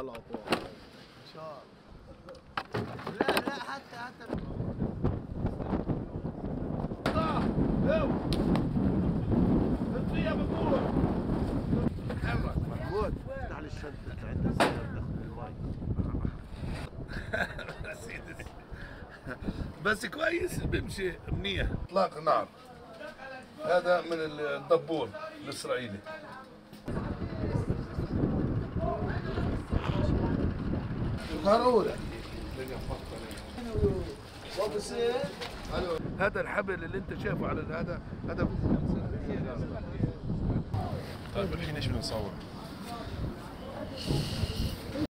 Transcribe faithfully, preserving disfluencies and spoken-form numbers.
الاطوار ان شاء الله. لا لا حتى حتى اه لو انت يا بطول تحرك محمود افتح لي الشنطه عندها سيارة تاخذ المي. بس كويس بيمشي منيح. اطلاق نار هذا من الدبور الاسرائيلي. ضروري. هذا الحبل اللي انت شايفه على هذا هذا. طيب الحين ايش بنصور؟